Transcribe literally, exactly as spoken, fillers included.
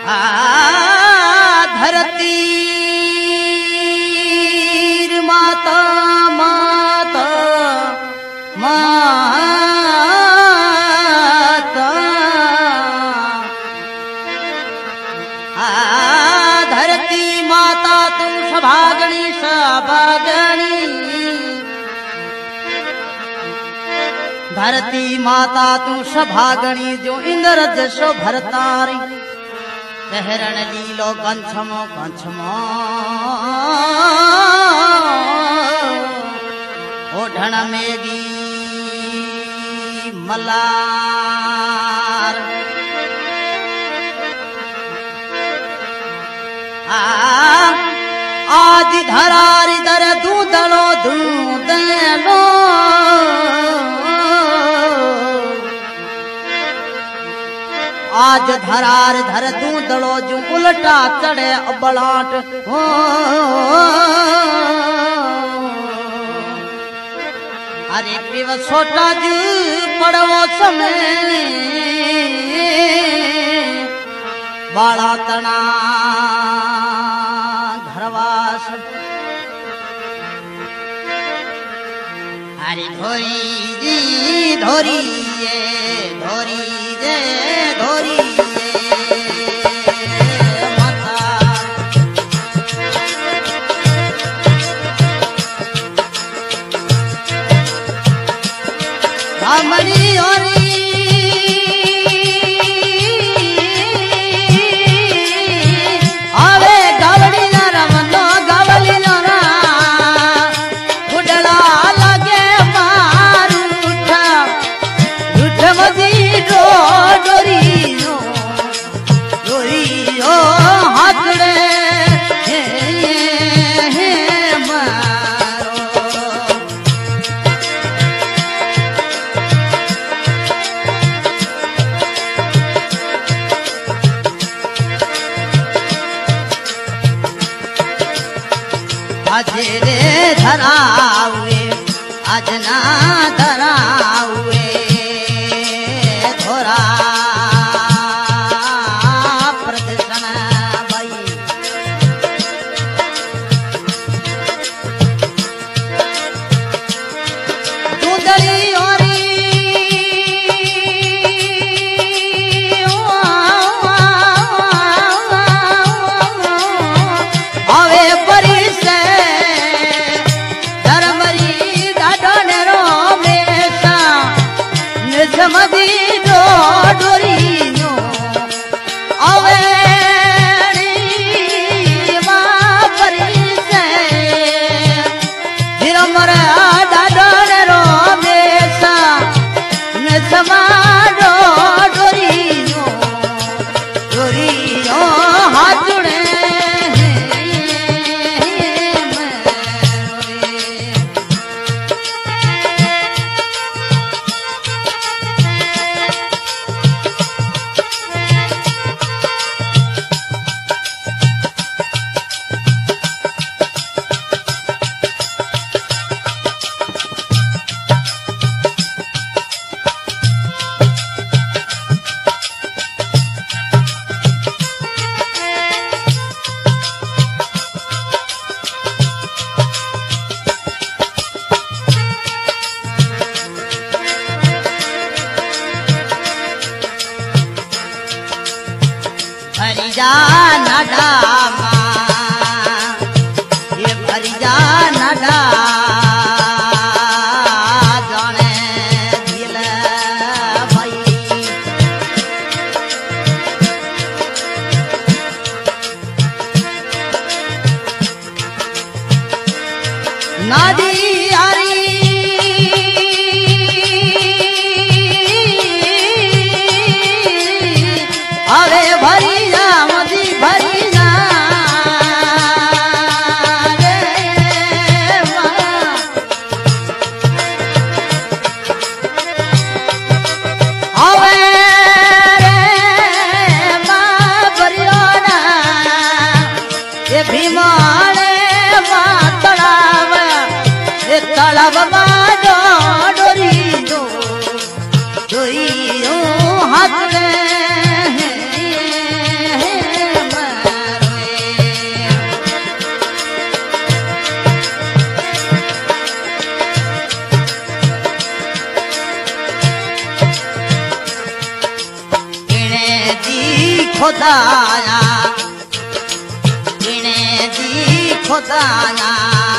आ धरती माता माता माता आ धरती माता तू सभागणी सभागणी धरती माता तू सभागणी जो इंद्र जसो भरतारी चहरण लीलो कंछमो कंछमो ओढ़ण मेगी मलार आ आदि धरारी दर दूधलो दूधलो आज धरार धर दूधलो जो उल्टा चढ़े अबलाट हो अरे पीव छोटा जू पड़वो समय बाला तना धरवास अरे धोरी जी धोरी ये धोरी जे धोरी मणि ओरी आवे गावड़ी ना रमनो गावली ना उडला लगे मारू उठा उठ मदी डो डोरी नो डोरी ओ हाथड़े हे हे मारो આજે રે ધરાવે આજના ધરાવે ધોરા પ્રદર્શન ભાઈ દૂધળી ઓરી હવે પરી मदी डो डोरी नो अवे मां परी से हिरमर डाडन रो मेसा ने समा डो डोरी नो डोरी नो हाथुड़े भरिजा नडा ये भरिजा नडा जाने दिल भाई नादी यारी अरे भरी जा मदी भरी जा खुदाया इने जी खुदाया